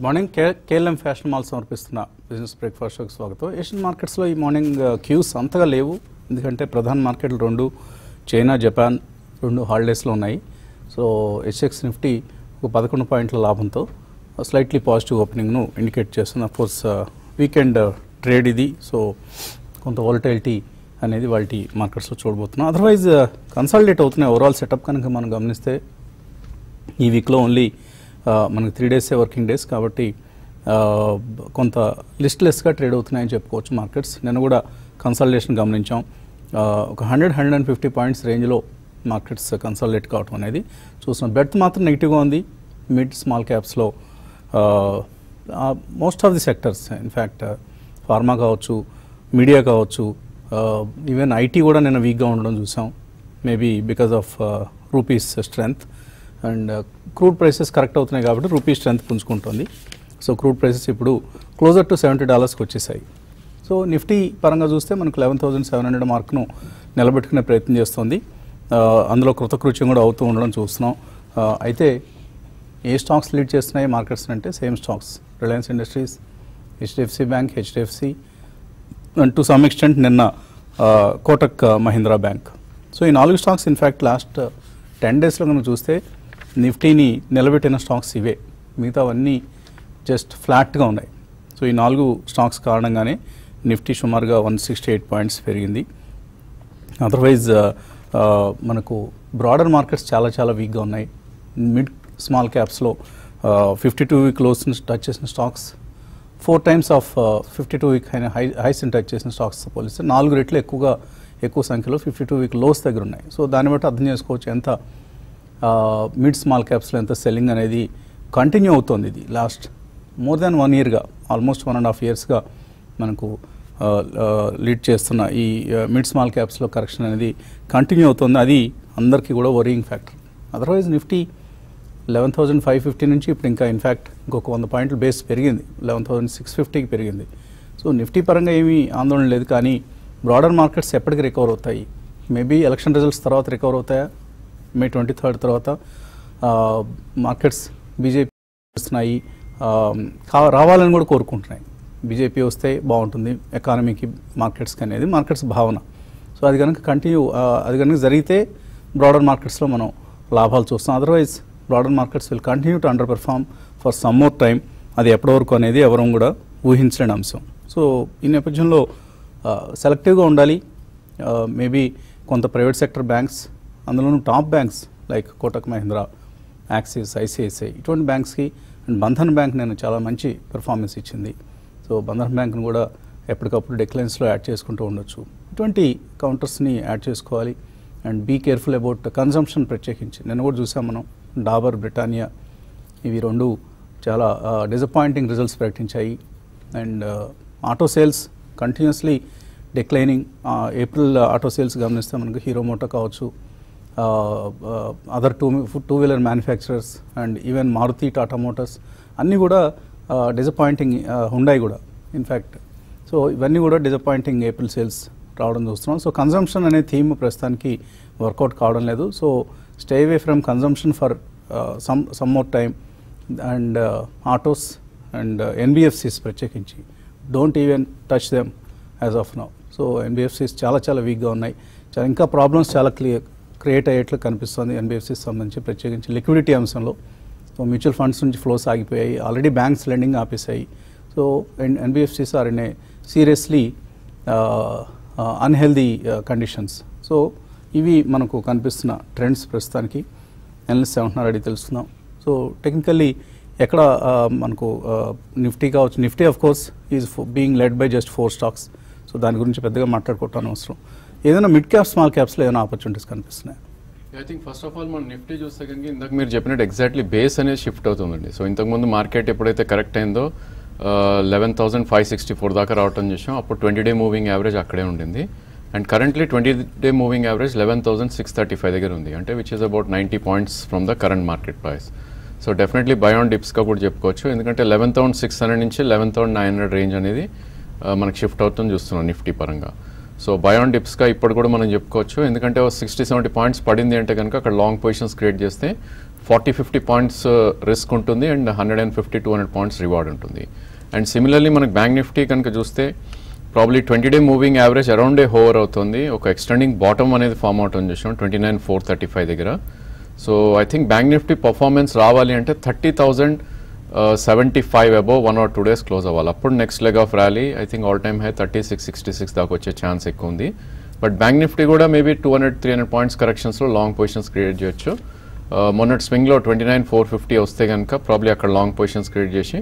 Morning KLM fashion mall సమర్పిస్తున్న business breakfast షోకి స్వాగతం. ఏషియన్ మార్కెట్స్లో ఈ మార్నింగ్ క్యూస్ అంతగా లేవు, ఎందుకంటే ప్రధాన మార్కెట్లు రెండు చైనా, జపాన్ రెండు హాలిడేస్లో ఉన్నాయి. సో హెచ్ఎక్స్ నిఫ్టీ ఒక 11 పాయింట్ల లాభంతో స్లైట్లీ పాజిటివ్ ఓపెనింగ్ను ఇండికేట్ చేస్తుంది. అఫ్కోర్స్ వీకెండ్ ట్రేడ్ ఇది, సో కొంత వాలటైలిటీ అనేది వాటి మార్కెట్స్లో చూడబోతున్నాం. అదర్వైజ్ కన్సాలిడేట్ అవుతున్నాయి. ఓవరాల్ సెటప్ కనుక మనం గమనిస్తే ఈ వీక్లో ఓన్లీ మనకు 3 డేసే వర్కింగ్ డేస్ కాబట్టి కొంత లిస్ట్లెస్గా ట్రేడ్ అవుతున్నాయని చెప్పుకోవచ్చు మార్కెట్స్. నేను కూడా కన్సాలిడేషన్ గమనించాం. ఒక 100-150 పాయింట్స్ రేంజ్లో మార్కెట్స్ కన్సాలిడేట్ కావడం అనేది చూస్తున్నాం. బెర్త్ మాత్రం నెగిటివ్గా ఉంది మిడ్ స్మాల్ క్యాప్స్లో. Most of the sectors, in fact pharma కావచ్చు, మీడియా కావచ్చు, ఈవెన్ ఐటీ కూడా నేను వీక్గా ఉండడం చూసాం. Maybe because of rupee's strength and crude prices correct అవుతున్నాయి కాబట్టి రూపీ స్ట్రెంగ్త్ పుంజుకుంటుంది. సో క్రూడ్ ప్రైసెస్ ఇప్పుడు క్లోజర్ టు $70కి వచ్చేసాయి. సో నిఫ్టీ పరంగా చూస్తే మనకు 11,700 మార్క్ను నిలబెట్టుకునే ప్రయత్నం చేస్తుంది. అందులో కృతకృత్యం కూడా అవుతూ ఉండడం చూస్తున్నాం. అయితే ఏ స్టాక్స్ లీడ్ చేస్తున్నాయి మార్కెట్స్ అంటే same stocks, Reliance Industries, HDFC Bank, HDFC and to some extent నిన్న కోటక్ మహీంద్రా బ్యాంక్. సో ఈ 4 స్టాక్స్ ఇన్ఫ్యాక్ట్ లాస్ట్ 10 డేస్లో కనుక చూస్తే నిఫ్టీని నిలబెట్టిన స్టాక్స్ ఇవే, మిగతావన్నీ జస్ట్ ఫ్లాట్గా ఉన్నాయి. సో ఈ 4 స్టాక్స్ కారణంగానే నిఫ్టీ సుమారుగా 168 పాయింట్స్ పెరిగింది. అదర్వైజ్ మనకు బ్రాడర్ మార్కెట్స్ చాలా వీక్గా ఉన్నాయి. మిడ్ స్మాల్ క్యాప్స్లో 52 వీక్ లోస్ని టచ్ చేసిన స్టాక్స్ 4 టైమ్స్ ఆఫ్ 52 వీక్ అయిన హైస్ని టచ్ చేసిన స్టాక్స్ పోలిస్తే 4 రెట్లు ఎక్కువ సంఖ్యలో 52 వీక్ లోస్ దగ్గర ఉన్నాయి. సో దాన్ని బట్టి అర్థం చేసుకోవచ్చు ఎంత మిడ్ స్మాల్ క్యాప్స్లో ఎంత సెల్లింగ్ అనేది కంటిన్యూ అవుతుంది. ఇది లాస్ట్ మోర్ దాన్ 1 ఇయర్గా, ఆల్మోస్ట్ 1.5 ఇయర్స్గా మనకు లీడ్ చేస్తున్న ఈ మిడ్ స్మాల్ క్యాప్స్లో కరెక్షన్ అనేది కంటిన్యూ అవుతుంది. అది అందరికీ కూడా వరీయింగ్ ఫ్యాక్టర్. అదర్వైజ్ నిఫ్టీ 11,550 నుంచి ఇప్పుడు ఇంకా ఇన్ఫ్యాక్ట్ ఇంకొక 100 పాయింట్లు బేస్ పెరిగింది, 11,650కి పెరిగింది. సో నిఫ్టీ పరంగా ఏమీ ఆందోళన లేదు. కానీ బ్రాడర్ మార్కెట్స్ ఎప్పటికి రికవర్ అవుతాయి? మేబీ ఎలక్షన్ రిజల్ట్స్ తర్వాత రికవర్ అవుతాయా? May 23rd తర్వాత మార్కెట్స్ బీజేపీ వస్తున్నాయి, రావాలని కూడా కోరుకుంటున్నాయి. బీజేపీ వస్తే బాగుంటుంది ఎకానమీకి, మార్కెట్స్కి అనేది మార్కెట్స్ భావన. సో అది కనుక అది కనుక జరిగితే బ్రాడర్ మార్కెట్స్లో మనం లాభాలు చూస్తాం. Otherwise broader markets will continue to underperform for some more time. అది ఎప్పటి వరకు అనేది ఎవరూ కూడా ఊహించలేని అంశం. సో ఈ నేపథ్యంలో సెలెక్టివ్గా ఉండాలి. మేబీ కొంత ప్రైవేట్ సెక్టర్ బ్యాంక్స్, అందులోనూ top banks like Kotak Mahindra, Axis, ICICI ఇటువంటి బ్యాంక్స్కి అండ్ బంధన్ బ్యాంక్ నేను చాలా మంచి పెర్ఫార్మెన్స్ ఇచ్చింది. సో బంధన్ బ్యాంక్ను కూడా ఎప్పటికప్పుడు డెక్లైన్స్లో యాడ్ చేసుకుంటూ ఉండొచ్చు. ఇటువంటి కౌంటర్స్ని యాడ్ చేసుకోవాలి. And be careful about consumption. ప్రత్యేకించి నేను కూడా చూసాం మనం, డాబర్, బ్రిటానియా ఇవి రెండు చాలా డిసప్పాయింటింగ్ రిజల్ట్స్ ప్రకటించాయి. And auto sales continuously declining. April auto sales గమనిస్తే మనకు హీరో మోటో కావచ్చు, other two wheeler manufacturers and even Maruti, Tata Motors అన్నీ కూడా డిసప్పాయింటింగ్. హుండాయ్ కూడా ఇన్ఫ్యాక్ట్. సో ఇవన్నీ కూడా డిసప్పాయింటింగ్ ఏప్రిల్ సేల్స్ రావడం చూస్తున్నాం. సో కన్జంప్షన్ అనే థీమ్ ప్రస్తుతానికి వర్కౌట్ కావడం లేదు. So stay away from consumption for some more time. And autos and NBFCs ప్రత్యేకించి don't even touch them as of now. So NBFCs చాలా వీక్గా ఉన్నాయి. ఇంకా ప్రాబ్లమ్స్ చాలా క్రియేట్ అయ్యేట్లు కనిపిస్తుంది ఎన్బిఎఫ్సిస్ సంబంధించి, ప్రత్యేకించి లిక్విడిటీ అంశంలో. సో మ్యూచువల్ ఫండ్స్ నుంచి ఫ్లోస్ ఆగిపోయాయి, ఆల్రెడీ బ్యాంక్స్ లెండింగ్ ఆపేశాయి. So NBFCs are in a seriously unhealthy conditions. So ఇవి మనకు కనిపిస్తున్న ట్రెండ్స్ ప్రస్తుతానికి. అనలిస్ట్ ఏమంటున్నారు అడిగి తెలుసుకుందాం. సో టెక్నికల్లీ ఎక్కడ మనకు నిఫ్టీ కావచ్చు, Nifty of course is being led by just 4 stocks. So దాని గురించి పెద్దగా మాట్లాడుకోవటం అవసరం. ఏదైనా మిడ్ క్యాప్, స్మాల్ క్యాప్స్లో ఏదైనా ఆపర్చునిటీస్ కనిపిస్తున్నాయి? I think first of all మనం నిఫ్టీ చూస్తే కనుక ఇందాక మీరు చెప్పినట్టు ఎగ్జాక్ట్లీ బేస్ అనేది షిఫ్ట్ అవుతుందండి. సో ఇంతకుముందు మార్కెట్ ఎప్పుడైతే కరెక్ట్ అయిందో 11,564 దాకా రావటం చేసాం. అప్పుడు 20-day మూవింగ్ యావరేజ్ అక్కడే ఉండింది. And currently 20-day moving average 11,635 దగ్గర ఉంది, అంటే which is about 90 points from the current market price. So definitely buy on డిప్స్గా కూడా చెప్పుకోవచ్చు, ఎందుకంటే 11,600 నుంచి 11,900 రేంజ్ అనేది మనకు షిఫ్ట్ అవుతుంది చూస్తున్నాం నిఫ్టీ పరంగా. సో బై ఆన్ డిప్స్గా ఇప్పుడు కూడా మనం చెప్పుకోవచ్చు, ఎందుకంటే 60-70 పాయింట్స్ పడింది అంటే కనుక అక్కడ లాంగ్ పొజిషన్స్ క్రియేట్ చేస్తే 40-50 పాయింట్స్ రిస్క్ ఉంటుంది అండ్ 150-200 పాయింట్స్ రివార్డ్ ఉంటుంది. అండ్ సిమిలర్లీ మనకి బ్యాంక్ నిఫ్టీ కనుక చూస్తే probably 20-day moving average around a hover అవుతుంది. ఒక ఎక్స్టెండింగ్ బాటమ్ అనేది ఫామ్ అవుట్ అని చూసాం 29,435 దగ్గర. So I think bank Nifty performance రావాలి అంటే 30,075 అబోవ్ 1 or 2 days క్లోజ్ అవ్వాలి. అప్పుడు next leg of rally I think all time high 36-66 దాకా వచ్చే ఛాన్స్ ఎక్కువ ఉంది. బట్ బ్యాంక్ నిఫ్టీ కూడా మేబీ 200-300 పాయింట్స్ కరెక్షన్స్లో లాంగ్ పొజిషన్స్ క్రియేట్ చేయొచ్చు. మొన్నటి స్వింగ్లో 29,450 వస్తే కనుక ప్రాబ్లీ అక్కడ లాంగ్ పొజిషన్స్ క్రియేట్ చేసి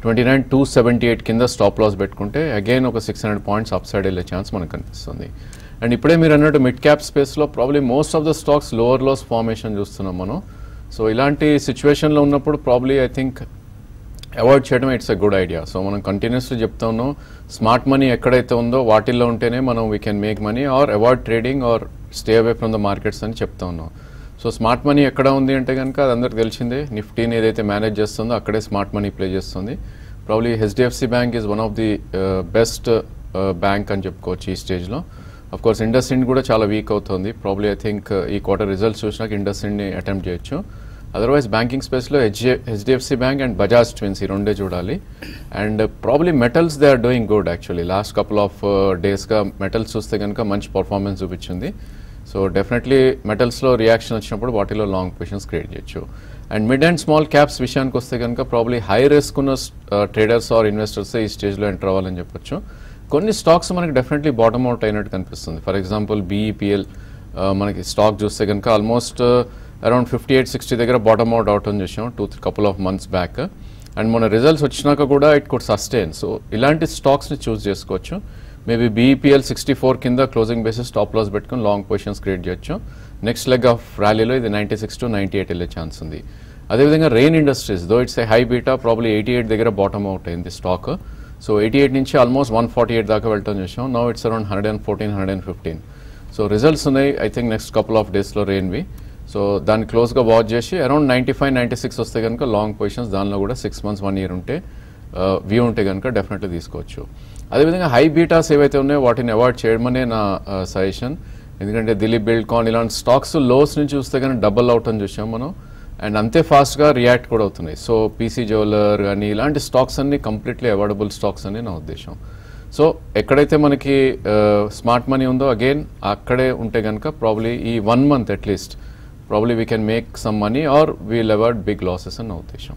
29,278 కింద స్టాప్ లాస్ పెట్టుకుంటే అగైన్ ఒక 600 పాయింట్స్ అప్ సైడ్ వెళ్ళే ఛాన్స్ మనకు కనిపిస్తుంది. అండ్ ఇప్పుడే మీరు అన్నట్టు మిడ్ క్యాప్ స్పేస్లో probably most of the stocks lower lows formation చూస్తున్నాం మనం. సో ఇలాంటి సిచ్యువేషన్లో ఉన్నప్పుడు ప్రాబ్లీ ఐ థింక్ అవాయిడ్ చేయడం it's a good idea. So మనం కంటిన్యూస్లీ చెప్తా ఉన్నాం స్మార్ట్ మనీ ఎక్కడైతే ఉందో వాటిల్లో ఉంటేనే మనం we can make money or avoid trading or stay away from the markets అని చెప్తా ఉన్నాం. సో స్మార్ట్ మనీ ఎక్కడ ఉంది అంటే కనుక అది అందరికి తెలిసిందే. నిఫ్టీని ఏదైతే మేనేజ్ చేస్తుందో అక్కడే స్మార్ట్ మనీ ప్లే చేస్తుంది. Probably HDFC bank is one of the best bank అని చెప్పుకోవచ్చు ఈ స్టేజ్లో. అఫ్ కోర్స్ ఇండస్ ఇండ్ కూడా చాలా వీక్ అవుతుంది. ప్రాబ్లీ ఐ థింక్ ఈ క్వార్టర్ రిజల్ట్స్ చూసినాక ఇండస్ ఇండ్ని అటెంప్ట్ చేయొచ్చు. అదర్వైజ్ బ్యాంకింగ్ స్పేస్లో HDFC bank and Bajaj twins ఈ రెండే చూడాలి. And probably metals they are doing good actually. Last couple of డేస్గా మెటల్స్ చూస్తే కనుక మంచి పర్ఫార్మెన్స్ చూపించింది. సో డెఫినెట్లీ మెటల్స్లో రియాక్షన్ వచ్చినప్పుడు వాటిలో లాంగ్ పొజిషన్స్ క్రియేట్ చేయొచ్చు. And mid and small caps విషయానికి వస్తే కనుక ప్రాబ్లీ హై రిస్క్ ఉన్న ట్రేడర్స్ ఆర్ ఇన్వెస్టర్స్ ఈ స్టేజ్లో ఎంటర్ అవ్వాలని చెప్పొచ్చు. కొన్ని స్టాక్స్ మనకి డెఫినెట్లీ బాటమ్ అవుట్ అయినట్టు కనిపిస్తుంది. ఫర్ ఎగ్జాంపుల్ బీఈపీఎల్ మనకి స్టాక్ చూస్తే కనుక ఆల్మోస్ట్ అరౌండ్ 58-60 దగ్గర బాటమ్ అవుట్ అవటం చూసాం couple of months back. And మన రిజల్ట్స్ వచ్చినాక కూడా ఇట్ కుడ్ సస్టైన్. సో ఇలాంటి స్టాక్స్ని చూస్ చేసుకోవచ్చు. మేబీ బీఈపీఎల్ 64 కింద క్లోజింగ్ బేసిస్ స్టాప్ లాస్ పెట్టుకుని లాంగ్ పొజిషన్స్ క్రియేట్ చేయొచ్చు. నెక్స్ట్ లెగ్ ఆఫ్ ర్యాలీలో ఇది 96-98 వెళ్ళే ఛాన్స్ ఉంది. అదేవిధంగా Rain industries though it's a high beta probably 88 దగ్గర బాటమ్ అవుట్ అయింది స్టాక్. సో 88 నుంచి ఆల్మోస్ట్ 148 దాకా వెళ్ళటం చూసాం. Now it's around 114-115. So results ఉన్నాయి I think next couple of డేస్లో రెయిన్వి. సో దాన్ని క్లోజ్గా వాచ్ చేసి అరౌండ్ 95-96 వస్తే కనుక లాంగ్ పొజిషన్స్ దానిలో కూడా 6 months 1 year ఉంటే వ్యూ ఉంటే కనుక డెఫినెట్లీ తీసుకోవచ్చు. అదేవిధంగా హై బీటాస్ ఏవైతే ఉన్నాయో వాటిని అవాయిడ్ చేయడమనే నా సజెషన్. ఎందుకంటే దిలీప్ బిల్డ్కాన్ ఇలాంటి స్టాక్స్ లోస్ నుంచి చూస్తే కానీ డబల్ అవుట్ అని చూసాం మనం. అండ్ అంతే ఫాస్ట్గా రియాక్ట్ కూడా అవుతున్నాయి. సో పీసీ జ్యువెలర్ కానీ ఇలాంటి స్టాక్స్ అన్ని కంప్లీట్లీ అవాయిడబుల్ స్టాక్స్ అని నా ఉద్దేశం. సో ఎక్కడైతే మనకి స్మార్ట్ మనీ ఉందో అగైన్ అక్కడే ఉంటే కనుక ప్రాబ్లీ ఈ 1 month at least probably we can make some money or we'll avoid big losses అని నా ఉద్దేశం.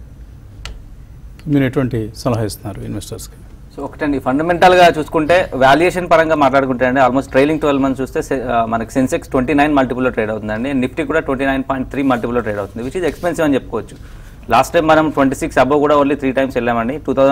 మీరు ఎటువంటి సలహా ఇస్తున్నారు ఇన్వెస్టర్స్కి? సో ఒకటండి ఫండమెంటల్గా చూసుకుంటే వాల్యుయేషన్ పరంగా మాట్లాడుకుంటే అండి ఆల్మోస్ట్ ట్రైలింగ్ 12 months చూస్తే మనకి సెన్సెక్స్ 29 multiple ట్రేడ్ అవుతుందండి. నిఫ్టీ కూడా 29.3 multiple ట్రేడ్ అవుతుంది, విచ్ ఈజ్ ఎక్స్పెన్సివ్ అని చెప్పుకోవచ్చు. లాస్ట్ టైం మనం 26 అబోవ్ కూడా ఓన్లీ 3 times వెళ్ళామండి.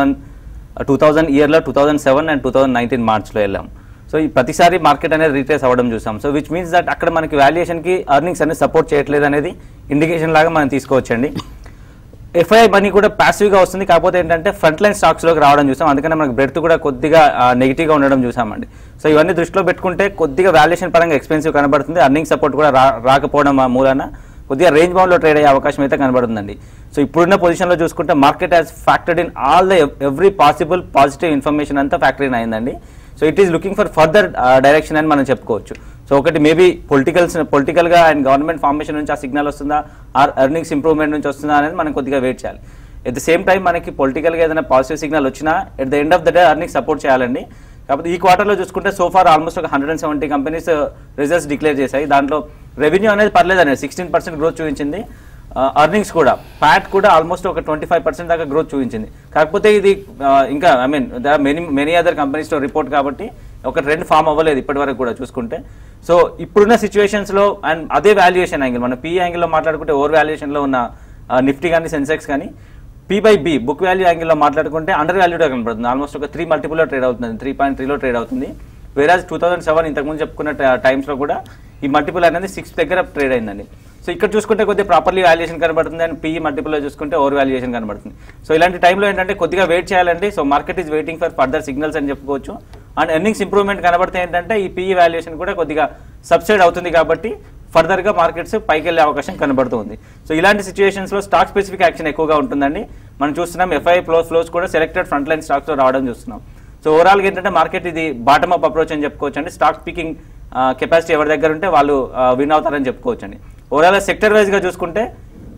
2000 ఇయర్లో 2007 and 2019 మార్చ్లో వెళ్ళాం. సో ఈ ప్రతిసారి మార్కెట్ అనేది రీట్రేస్ అవ్వడం చూసాం. సో విచ్ మీన్స్ దట్ అక్కడ మనకి వాల్యుయేషన్కి ఎర్నింగ్స్ అనేది సపోర్ట్ చేయట్లేదు అనేది ఇండికేషన్ లాగా మనం తీసుకోవచ్చండి. ఎఫ్ఐఐ మనీ కూడా ప్యాసివ్గా వస్తుంది, కాకపోతే ఏంటంటే ఫ్రంట్ లైన్ స్టాక్స్లోకి రావడం చూసాం. అందుకని మనకు బ్రెడ్త్ కూడా కొద్దిగా నెగిటివ్గా ఉండడం చూసామండి. సో ఇవన్నీ దృష్టిలో పెట్టుకుంటే కొద్దిగా వాల్యుయేషన్ పరంగా ఎక్స్పెన్సివ్ కనబడుతుంది. అర్నింగ్ సపోర్ట్ కూడా రాకపోవడం మూలన కొద్దిగా రేంజ్ బౌండ్లో ట్రేడ్ అయ్యే అవకాశం అయితే కనబడుతుందండి. సో ఇప్పుడున్న పొజిషన్లో చూసుకుంటే market has factored in all the every possible positive information అంతా ఫ్యాక్టర్ ఇన్ అయిందండి. So it is looking for further direction అని మనం చెప్పుకోవచ్చు. సో ఒకటి మేబీ పొలిటికల్గా అండ్ గవర్నమెంట్ ఫార్మేషన్ నుంచి ఆ సిగ్నల్ వస్తుందా ఆర్ ఎర్నింగ్స్ ఇంప్రూవ్మెంట్ నుంచి వస్తుందా అనేది మనం కొద్దిగా వెయిట్ చేయాలి. ఎట్ ద సేమ్ టైం మనకి పొలిటికల్గా ఏదైనా పాజిటివ్ సిగ్నల్ వచ్చినా at the end of the day earnings support చేయాలండి. కాకపోతే ఈ క్వార్టర్లో చూసుకుంటే సోఫార్ ఆల్మోస్ట్ ఒక 170 కంపెనీస్ రిజల్ట్స్ డిక్లేర్ చేశాయి. దాంట్లో రెవెన్యూ అనేది పర్లేదండి, 16% గ్రోత్ చూపించింది. ఎర్నింగ్స్ కూడా ప్యాట్ కూడా ఆల్మోస్ట్ ఒక 25% దాకా గ్రోత్ చూపించింది. కాకపోతే ఇది ఇంకా I mean the many other కంపెనీస్లో రిపోర్ట్ కాబట్టి ఒక ట్రెండ్ ఫామ్ అవ్వలేదు ఇప్పటి వరకు కూడా చూసుకుంటే. సో ఇప్పుడున్న సిచ్యువేషన్స్లో అండ్ అదే వాల్యుయేషన్ యాంగిల్ మనం పీ యాంగిల్లో మాట్లాడుకుంటే ఓవర్ వాల్యుయేషన్లో ఉన్న నిఫ్టీ కానీ సెన్సెక్స్ కానీ P/B బుక్ వాల్యూ యాంగిల్లో మాట్లాడుకుంటే అండర్ వాల్యూగా కనబడుతుంది. ఆల్మోస్ట్ ఒక 3 multiple ట్రేడ్ అవుతుంది, 3.3లో ట్రేడ్ అవుతుంది. వేరాజ్ 2007 ఇంతకుముందు చెప్పుకున్న టైమ్స్లో కూడా ఈ మల్టిపుల్ అనేది 6 దగ్గర ట్రేడ్ అయిందండి. సో ఇక్కడ చూసుకుంటే కొద్దిగా ప్రాపర్లీ వాల్యుయేషన్ కనబడుతుంది అండ్ పీఈ మల్టిపుల్లో చూసుకుంటే ఓవర్ వాల్యుయేషన్ కనబడుతుంది. సో ఇలాంటి టైంలో ఏంటంటే కొద్దిగా వెయిట్ చేయాలండి. So market is waiting for further signals అని చెప్పుకోవచ్చు. అండ్ ఎర్నింగ్స్ ఇంప్రూవ్మెంట్ కనబడితే ఏంటంటే ఈ పీఈ వాల్యుయేషన్ కూడా కొద్దిగా సబ్సైడ్ అవుతుంది కాబట్టి ఫర్దర్గా మార్కెట్స్ పైకి వెళ్ళే అవకాశం కనబడుతుంది. సో ఇలాంటి సిచ్యువేషన్స్లో స్టాక్ స్పెసిఫిక్ యాక్షన్ ఎక్కువగా ఉంటుందండి. మనం చూస్తున్నాం ఎఫ్ఐ ఫ్లోస్ కూడా సెలెక్టెడ్ ఫ్రంట్ లైన్ స్టాక్స్లో రావడం చూస్తున్నాం. సో ఓవరాల్గా ఏంటంటే మార్కెట్ ఇది బాటమ్ అప్ అప్రోచ్ అని చెప్పుకోవచ్చు అండి. స్టాక్ స్పీకింగ్ కెపాసిటీ ఎవరి దగ్గర ఉంటే వాళ్ళు విన్ అవుతారని చెప్పుకోవచ్చు అండి. ఓవరాల్ సెక్టర్ వైజ్గా చూసుకుంటే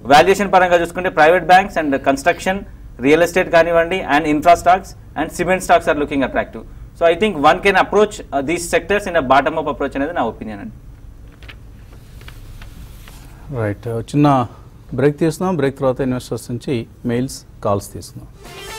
వాల్యుయేషన్ పరంగా చూసుకుంటే private banks and construction, real estate కానివ్వండి, and infra stocks and cement stocks are looking attractive. So I think one can approach these sectors in a bottom up approach అనేది నా opinion అండి. Right, చిన్న break తీసుకుందాం. Break తర్వాత investors నుంచి mails, calls తీసుకుందాం.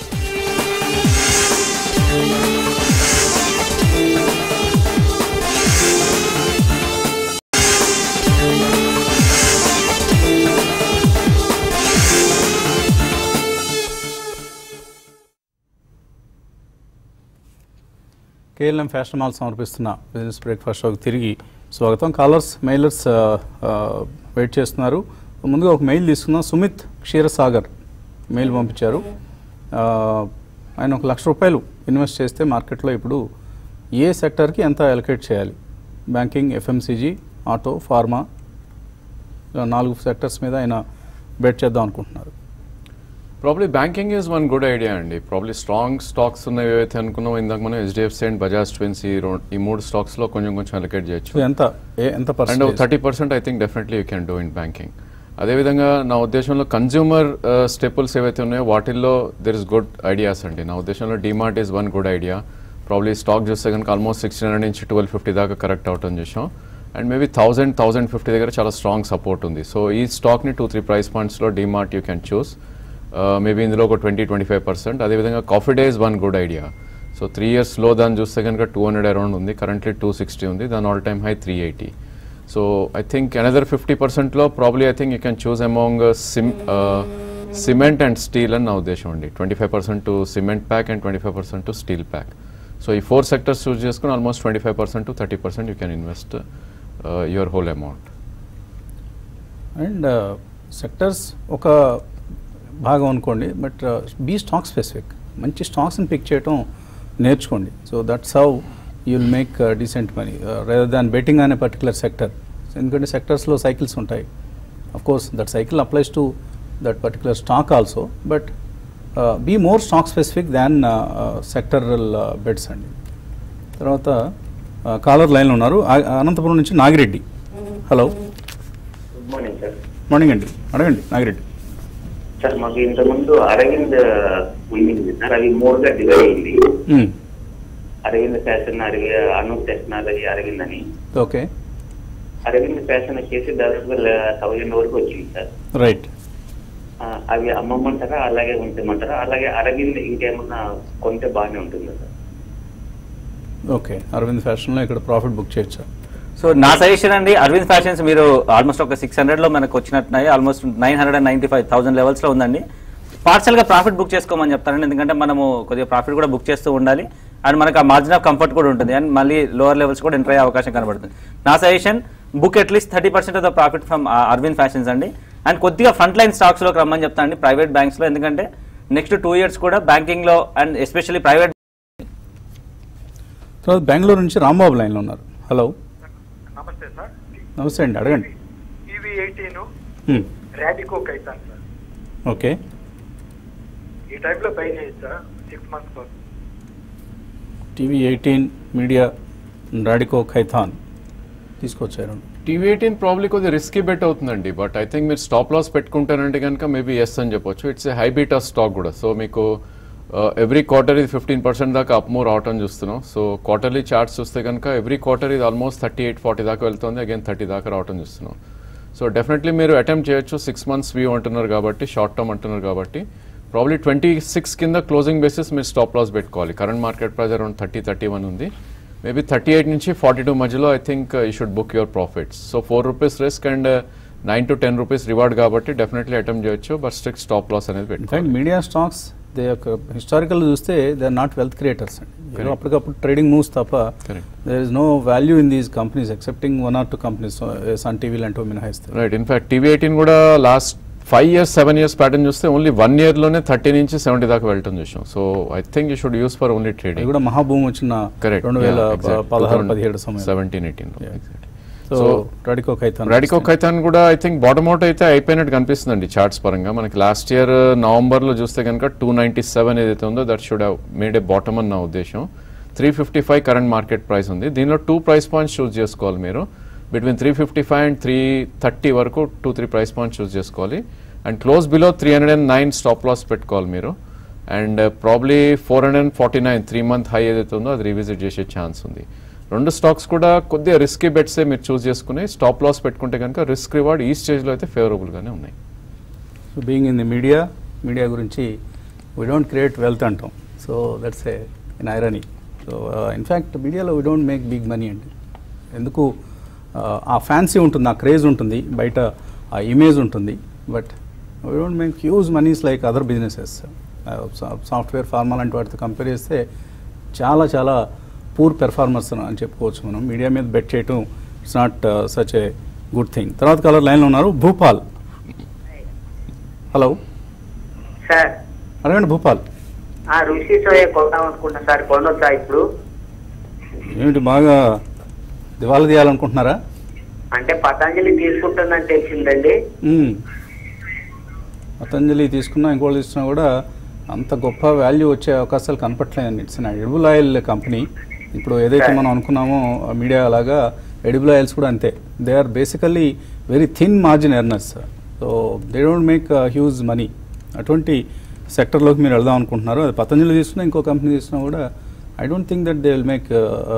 KLM fashion mall సమర్పిస్తున్న business breakfast షోకి తిరిగి స్వాగతం. కాలర్స్, మెయిలర్స్ వెయిట్ చేస్తున్నారు. ముందుగా ఒక మెయిల్ తీసుకుందాం. సుమిత్ క్షీరసాగర్ మెయిల్ పంపించారు. ఆయన ₹1,00,000 ఇన్వెస్ట్ చేస్తే మార్కెట్లో ఇప్పుడు ఏ సెక్టర్కి ఎంత అలొకేట్ చేయాలి? Banking, FMCG, auto, pharma, 4 sectors మీద ఆయన బెట్ చేద్దాం అనుకుంటున్నారు. Probably banking is one good idea అండి. ప్రాబ్లీ స్ట్రాంగ్ స్టాక్స్ ఉన్నాయి ఏవైతే అనుకున్నాం ఇందాక మనం HDFC అండ్ బజాజ్ ట్విన్స్ ఈ 3 స్టాక్స్లో కొంచెం అలొకేట్ చేయొచ్చు. ఎంత and 30% I think definitely you can do in banking. అదేవిధంగా నా ఉద్దేశంలో కన్జ్యూమర్ స్టేపుల్స్ ఏవైతే ఉన్నాయో వాటిల్లో దెర్ ఇస్ గుడ్ ఐడియాస్ అండి. నా ఉద్దేశంలో DMart is one good idea. Probably stock చూస్తే కనుక ఆల్మోస్ట్ 1600 నుంచి 1250 దాకా కరెక్ట్ అవటం చూసాం. అండ్ మేబీ 1000-1050 దగ్గర చాలా స్ట్రాంగ్ సపోర్ట్ ఉంది. సో ఈ స్టాక్ని 2-3 ప్రైస్ పాయింట్స్లో DMart you can choose. Maybe ఇందులో ఒక 20-25%. అదేవిధంగా coffee day is one good idea. So 3 yearsలో దాన్ని చూస్తే కనుక 200 అరౌండ్ ఉంది, కరెంట్లీ 260 ఉంది, దాని all time high 380. So I think another 50%లో probably I think you can choose among cement and steel అని నా ఉద్దేశం అండి. 25% to cement pack and 25% to steel pack. So ఈ 4 sectors చూస్ చేసుకుని almost 25% to 30% you can invest your whole amount. And sectors ఒక భాగం అనుకోండి, బట్ బీ స్టాక్ స్పెసిఫిక్. మంచి స్టాక్స్ని పిక్ చేయడం నేర్చుకోండి. So that's how you will make decent money rather than betting అనే particular sector. ఎందుకంటే సెక్టర్స్లో సైకిల్స్ ఉంటాయి. Of course that cycle applies to that particular stock also, but be more stock specific than sectoral bets అండి. తర్వాత caller లైన్లో ఉన్నారు. అనంతపురం నుంచి Nagireddy. Hello, good morning sir. Morning అండి, అడగండి నాగిరెడ్డి. సార్ మాకు ఇంతకుముందు అరవింద్ ఉంది సార్, అవి 3గా డివైడ్ అయింది. అరవింద్ ఫ్యాషన్, అనూప్ టెక్నాలజీ, అరవింద్ అని. ఓకే. అరవింద్ ఫ్యాషన్ వచ్చేసి దాదాపుగా 1000 వరకు వచ్చింది సార్. రైట్. అవి అమ్మమంటారా, అలాగే ఉంచమంటారా? అలాగే అరవింద్ ఇంకేమన్నా కొంటే బాగానే ఉంటుందా సార్? ఓకే, అరవింద్ ఫ్యాషన్లో ఇక్కడ ప్రాఫిట్ బుక్ చేయొచ్చు. సో నా సజెషన్ అండి, అరవింద్ ఫ్యాషన్స్ మీరు ఆల్మోస్ట్ ఒక 600లో మనకు వచ్చినట్టున్నాయి. ఆల్మోస్ట్ 995,000 లెవెల్స్లో ఉందండి. పార్షల్గా ప్రాఫిట్ బుక్ చేసుకోమని చెప్తానండి, ఎందుకంటే మనము కొద్దిగా ప్రాఫిట్ కూడా బుక్ చేస్తూ ఉండాలి. అండ్ మనకు ఆ మార్జిన్ ఆఫ్ కంఫర్ట్ కూడా ఉంటుంది, అండ్ మళ్ళీ లోవర్ లెవెల్స్ కూడా ఎంటర్ అయ్యే అవకాశం కనబడుతుంది. నా suggestion book at least 30% of the profit from Arvind fashions అండి. అండ్ కొద్దిగా ఫ్రంట్ లైన్ స్టాక్స్లోకి రమ్మని చెప్తానండి, ప్రైవేట్ బ్యాంక్స్లో. ఎందుకంటే నెక్స్ట్ 2 years కూడా బ్యాంకింగ్లో and especially private. So Bengaluru నుంచి రాంబాబు లైన్లో ఉన్నారు. హలో, నమస్తే సార్. నమస్తే అండి, అడగండి. EV18 Radico Khaitan sir. Okay, ఈ టైప్లో బై చేయొచ్చా 6 months కోసం? TV18 మీడియా రాడికో ఖైతాన్ తీసుకొచ్చారు. TV18 ప్రాబ్లీ కొద్దిగా రిస్కీ బెట్ అవుతుందండి, బట్ ఐ థింక్ మీరు స్టాప్ లాస్ పెట్టుకుంటారంటే కనుక మేబీ ఎస్ అని చెప్పొచ్చు. It's a high beta stock కూడా. సో మీకు ఎవ్రీ క్వార్టర్ ఇది 15% దాకా అప్ మూవ్ రావటం చూస్తున్నాం. సో క్వార్టర్లీ చార్ట్స్ చూస్తే కనుక ఎవ్రీ క్వార్టర్ ఇది ఆల్మోస్ట్ 38-40 దాకా వెళ్తుంది, అగైన్ 30 దాకా రావటం చూస్తున్నాం. సో డెఫినెట్లీ మీరు అటెంప్ట్ చేయొచ్చు. 6 months వ్యూ అంటున్నారు కాబట్టి, షార్ట్ టర్మ్ అంటున్నారు కాబట్టి, ప్రాబ్లీ 26 కింద క్లోజింగ్ బేసిస్ మీరు స్టాప్ లాస్ పెట్టుకోవాలి. కరెంట్ మార్కెట్ ప్రైస్ అరౌండ్ 30-31 ఉంది. మేబీ 38 నుంచి 42 మధ్యలో I think you should book your profits. So ₹4 risk and 9 to 10 rupees reward కాబట్టి డెఫినెట్లీ అటెంప్ట్ చేయొచ్చు, బట్ స్ట్రిక్ట్ స్టాప్ లాస్ అనేది పెట్టుకోవాలి. మీడియా స్టాక్స్ దే హిస్టారికల్ చూస్తే they are not wealth creators అండి. అప్పటికప్పుడు ట్రేడింగ్ మూవ్స్ తప్ప there is no value in these companies excepting 1 or 2 companies, Sun TV లాంటివి మినహాయిస్తారు. రైట్. ఇన్ఫాక్ట్ TV18 కూడా లాస్ట్ 5 years 7 years ప్యాటర్న్ చూస్తే ఓన్లీ 1 yearలోనే 30 నుంచి 70 దాకా వెళ్ళటం చూసాం. So I think you should use for only trading. కూడా మహాభూమి వచ్చిన 2016-17 సమయం 17-18. సో రాడికో ఖైతాన్ కూడా ఐ థింక్ బాటమ్ అవుట్ అయితే అయిపోయినట్టు కనిపిస్తుందండి చార్ట్స్ పరంగా. మనకి లాస్ట్ ఇయర్ నవంబర్లో చూస్తే కనుక 297 ఏదైతే ఉందో that should have made a bottom అని నా ఉద్దేశం. 355 కరెంట్ మార్కెట్ ప్రైస్ ఉంది. దీనిలో 2 price points చూస్ చేసుకోవాలి మీరు. బిట్వీన్ 355 and 330 వరకు 2-3 price points చూస్ చేసుకోవాలి. And close below 309 stop loss పెట్టుకోవాలి మీరు. అండ్ ప్రాబ్లీ 449 3-month హై ఏదైతే ఉందో అది రివిజిట్ చేసే ఛాన్స్ ఉంది. రెండు స్టాక్స్ కూడా కొద్దిగా రిస్కీ బెట్సే మీరు చూస్ చేసుకుని స్టాప్ లాస్ పెట్టుకుంటే కనుక రిస్క్ రివార్డ్ ఈ స్టేజ్లో అయితే ఫేవరబుల్గానే ఉన్నాయి. So being in the media గురించి వీ డోంట్ క్రియేట్ వెల్త్ అంటాం. So that's a in irony. So in fact మీడియాలో we don't make big money అండి. ఎందుకు ఆ ఫ్యాన్సీ ఉంటుంది, ఆ క్రేజ్ ఉంటుంది, బయట ఆ ఇమేజ్ ఉంటుంది, but we don't make huge moneys like other businesses. Software, pharma లాంటి వాటితో కంపేర్ చేస్తే చాలా చాలా పూర్ పెర్ఫార్మర్స్ అని చెప్పుకోవచ్చు మనం. మీడియా మీద బెట్ చేయటం it's not such a good thing. తర్వాత కలర్ లైన్లో ఉన్నారు భూపాల్. Hello sir. అడగండి భూపాల్. ఋషి సోయా కొందాం అనుకుంటున్నా సార్, కొనొచ్చా ఇప్పుడు? ఏమిటి బాగా దివాలా తీయాలనుకుంటున్నారా? అంటే పతంజలి తీసుకుంటుందని తెలిసిందండి. పతంజలి తీసుకున్నా ఇంకోటి తీసుకున్నా కూడా అంత గొప్ప వాల్యూ వచ్చే అవకాశాలు కనపట్లేదండి. It's an edible oil company. ఇప్పుడు ఏదైతే మనం అనుకున్నామో మీడియా అలాగా ఎడిబుల్ ఆయిల్స్ కూడా అంతే. They are basically very thin margin earners. So they don't make huge money. అటువంటి సెక్టర్లోకి మీరు వెళ్దాం అనుకుంటున్నారు. అది పతంజలి తీసుకున్నా ఇంకో కంపెనీ తీసుకున్నా కూడా I don't think that they will make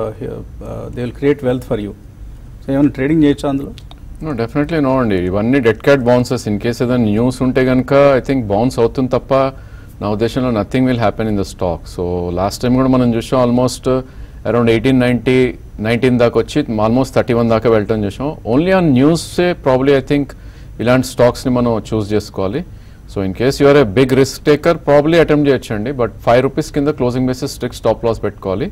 they will create wealth for you. So ఏమైనా ట్రేడింగ్ చేయొచ్చా అందులో? నో, డెఫినెట్లీ నో అండి. ఇవన్నీ dead cat bounces. In case ఏదైనా న్యూస్ ఉంటే కనుక ఐ థింక్ బౌన్స్ అవుతుంది తప్ప నా ఉద్దేశంలో nothing will happen in the stock. So last time కూడా మనం చూసాం ఆల్మోస్ట్ అరౌండ్ 1819 దాకా వచ్చి ఆల్మోస్ట్ 31 దాకా వెళ్ళటం చూసాం. ఓన్లీ ఆన్ న్యూసే ప్రాబ్లీ ఐ థింక్ ఇలాంటి స్టాక్స్ని మనం చూస్ చేసుకోవాలి. So in case you're a big risk taker probably attempt చేయొచ్చండి. బట్ ₹5 కింద closing basis strict stop loss పెట్టుకోవాలి.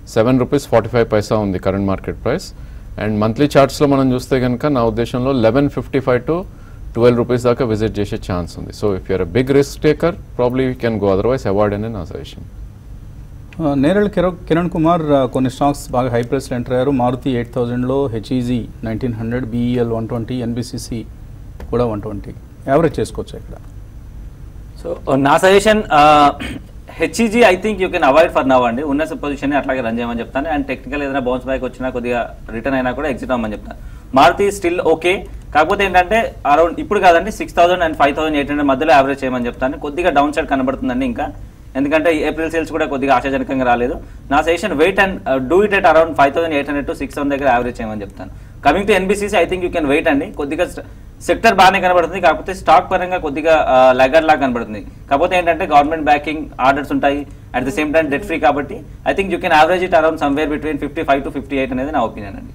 ₹7.45 ఉంది current market price. And monthly చార్ట్స్లో మనం చూస్తే కనుక నా ఉద్దేశంలో 11.55 to ₹12 దాకా విజిట్ చేసే ఛాన్స్ ఉంది. So if you're a big risk taker probably you can go, otherwise avoid అనే నా సజెషన్. నేరళ్ కిరణ్ కుమార్ కొన్ని స్టాక్స్ బాగా హై ప్రైస్లో ఎంటర్ అయ్యారు. మారుతి 8,000లో, హెచ్ఈజీ 1900, బీఈఎల్ 120, ఎన్బిసిసి కూడా 120. యావరేజ్ చేసుకోవచ్చు ఇక్కడ. సో నా suggestion HEG I think you can avoid for now అండి. ఉన్న పొజిషన్ అట్లాగే రన్ చేయమని చెప్తాను. అండ్ టెక్నికల్ ఏదైనా బౌన్స్ బ్యాక్ వచ్చినా కొద్దిగా రిటర్న్ అయినా కూడా ఎగ్జిట్ అవ్వమని చెప్తాను. మారుతి స్టిల్ ఓకే, కాకపోతే ఏంటంటే అరౌండ్ ఇప్పుడు కాదండి 6,000 and 5,800 మధ్యలో యావరేజ్ చేయమని చెప్తాను. కొద్దిగా డౌన్ సైడ్ కనబడుతుందండి ఇంకా, ఎందుకంటే ఏప్రిల్ సేల్స్ కూడా కొద్దిగా ఆశాజనకంగా రాలేదు. నా suggestion wait and do it at around 5,800 to 6,000 దగ్గర యావరేజ్ చేయమని చెప్తాను. Coming to NBCC I think you can wait అండి. కొద్దిగా సెక్టర్ బాగానే కనబడుతుంది, కాకపోతే స్టాక్ పరంగా కొద్దిగా లగర్ లాగా కనబడుతుంది. కాకపోతే ఏంటంటే గవర్నమెంట్ బ్యాకింగ్ ఆర్డర్స్ ఉంటాయి, at the same time debt free, కాబట్టి I think you can average it around somewhere between 55 to 58 అనేది నా ఒపీనియన్ అండి.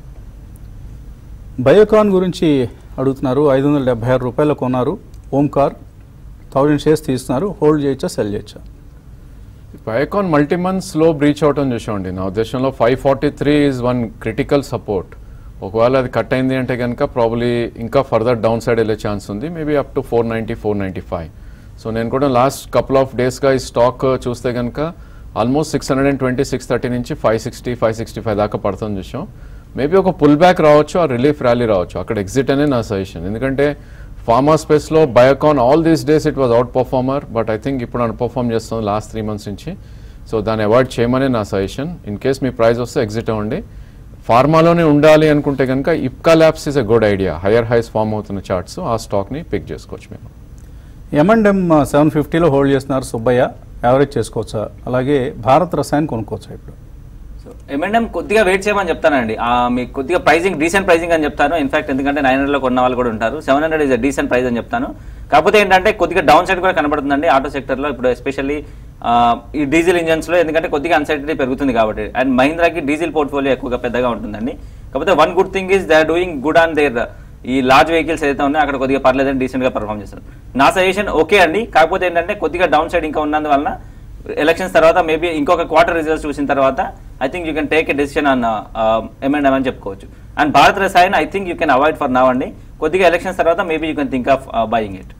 బయోకాన్ గురించి అడుగుతున్నారు. ₹576 కొన్నారు. ఓంకార్ 1000 షేర్స్ తీస్తున్నారు. హోల్డ్ చేయొచ్చా, సెల్ చేయొచ్చా? బయోకాన్ మల్టీ మంత్స్ లో బ్రీచ్ అవటం చూసామండి. నా ఉద్దేశంలో 543 ఈజ్ వన్ క్రిటికల్ సపోర్ట్. ఒకవేళ అది కట్ అయింది అంటే కనుక ప్రాబ్లీ ఇంకా ఫర్దర్ డౌన్ సైడ్ వెళ్ళే ఛాన్స్ ఉంది, మేబీ అప్ టు 490, 495. సో నేను కూడా లాస్ట్ కపుల్ ఆఫ్ డేస్గా ఈ స్టాక్ చూస్తే కనుక ఆల్మోస్ట్ 620, 630 నుంచి 560, 565 దాకా పడుతుంది చూసాం. మేబీ ఒక పుల్ బ్యాక్ రావచ్చు, ఆ రిలీఫ్ ర్యాలీ రావచ్చు, అక్కడ ఎగ్జిట్ అనే నా సజెషన్. ఎందుకంటే ఫార్మా స్పేస్లో Biocon all these days it was outperformer, but I think ఇప్పుడు అన్ పర్ఫార్మ్ చేస్తుంది లాస్ట్ 3 months నుంచి. సో దాన్ని అవాయిడ్ చేయమనే నా సజెషన్. ఇన్ కేస్ మీ ప్రైస్ వస్తే ఎగ్జిట్ అవ్వండి. ఫార్మాలోనే ఉండాలి అనుకుంటే కనుక Ipca labs is a good idea. Higher highs form అవుతున్న చార్ట్స్, ఆ స్టాక్ని పిక్ చేసుకోవచ్చు మేము. M&M 750లో హోల్డ్ చేస్తున్నారు సుబ్బయ్య, యావరేజ్ చేసుకోవచ్చా? అలాగే భారత్ రసాయన్ కొనుక్కోవచ్చా ఇప్పుడు? సో M&M కొద్దిగా వెయిట్ చేయమని చెప్తానండి. మీకు కొద్దిగా ప్రైజింగ్ డీసెంట్ ప్రైజింగ్ అని చెప్తాను. ఇన్ఫాక్ట్ ఎందుకంటే 900లో కొన్న వాళ్ళు కూడా ఉంటారు. 700 ఇస్ అ డీసెంట్ ప్రైస్ అని చెప్తాను. కాకపోతే ఏంటంటే కొద్దిగా డౌన్ సైడ్ కూడా కనబడుతుందండి ఆటో సెక్టర్లో ఇప్పుడు, ఎస్పెషల్లీ ఈ డీజిల్ ఇంజన్స్లో, ఎందుకంటే కొద్దిగా అన్సర్టనిటీ పెరుగుతుంది కాబట్టి. అండ్ మహీంద్రాకి డీజిల్ పోర్ట్ఫోలియో ఎక్కువగా పెద్దగా ఉంటుందండి. కాకపోతే one good thing is they are doing good on their ఈ లార్జ్ వెహికల్స్ ఏదైతే ఉన్నాయో అక్కడ కొద్దిగా పర్లేదని డీసెంట్గా పర్ఫామ్ చేస్తారు. నా సజెషన్ ఓకే అండి. కాకపోతే ఏంటంటే కొద్దిగా డౌన్ సైడ్ ఇంకా ఉన్నందువలన ఎలక్షన్స్ తర్వాత మేబీ ఇంకొక క్వార్టర్ రిజల్ట్స్ చూసిన తర్వాత I think you can take a decision on M&M అని చెప్పుకోవచ్చు. And Bharat Rasayan I think you can avoid for now అండి. కొద్దిగా ఎలక్షన్స్ తర్వాత maybe you can think of buying it.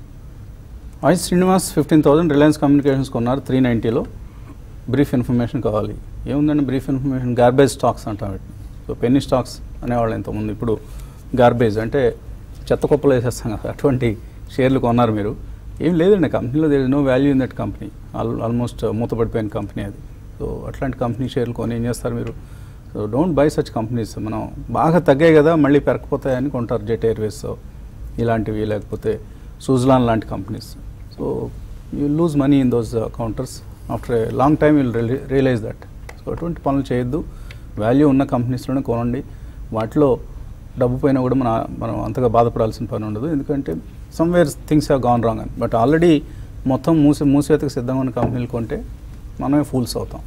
I Srinivas 15,000 Reliance communications కొన్నారు 390లో. బ్రీఫ్ ఇన్ఫర్మేషన్ కావాలి. ఏముందండి బ్రీఫ్ ఇన్ఫర్మేషన్? గార్బేజ్ స్టాక్స్ అంటాం వీటిని. సో పెన్నీ స్టాక్స్ అనేవాళ్ళు ఇంతకుముందు, ఇప్పుడు గార్బేజ్ అంటే చెత్త కుప్పలు వేసేస్తాం కదా, అటువంటి షేర్లు కొన్నారు మీరు. ఏం లేదండి కంపెనీలో, there is no value in that company. Almost మూతపడిపోయిన కంపెనీ అది. సో అట్లాంటి కంపెనీ షేర్లు కొని ఏం చేస్తారు మీరు? So don't buy such companies. మనం బాగా తగ్గాయి కదా మళ్ళీ పెరగకపోతాయని కొంటారు. జెట్ ఎయిర్వేస్ ఇలాంటివి, లేకపోతే సుజ్లాన్ లాంటి companies. So you lose money in those counters after a long time will realise that. So అటువంటి పనులు చేయొద్దు, వాల్యూ ఉన్న కంపెనీస్లోనే కొనండి. వాటిలో డబ్బు పైన కూడా మనం అంతగా బాధపడాల్సిన పని ఉండదు, ఎందుకంటే somewhere things have gone wrong అని. బట్ ఆల్రెడీ మొత్తం మూసివేతకు సిద్ధంగా ఉన్న కంపెనీలు కొంటే మనమే ఫూల్స్ అవుతాం.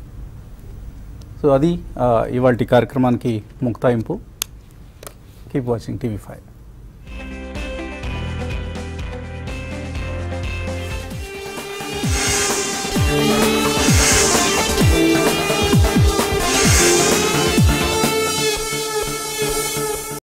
సో అది ఇవాల్టి కార్యక్రమానికి ముక్తాయింపు. Keep watching TV5.